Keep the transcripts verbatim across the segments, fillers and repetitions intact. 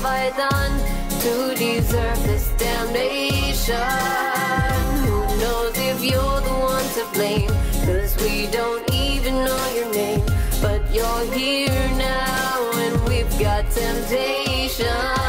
have I done to deserve this damnation? Who knows if you're the one to blame? Cause we don't even know your name. But you're here now and we've got temptations.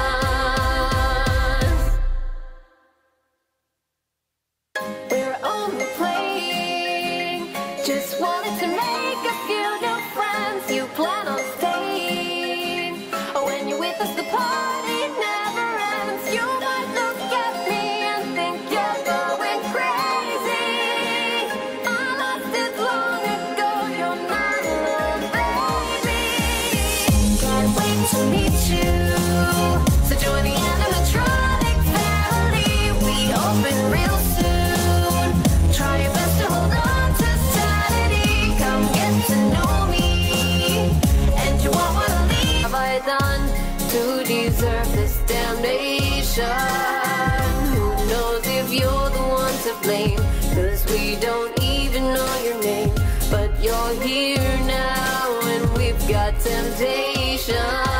We're only playing, just wanted to make a few new friends. You plan on staying, when you're with us the party never ends. You might look at me and think you're going crazy. I lost it long ago, you're not alone, baby. Can't wait to meet you, so join the animatronic family. We open real soon, try your best to hold on to sanity. Come get to know me, and you won't wanna leave. Have I done to deserve this damnation? Who knows if you're the one to blame? Cause we don't even know your name. But you're here now and we've got temptation.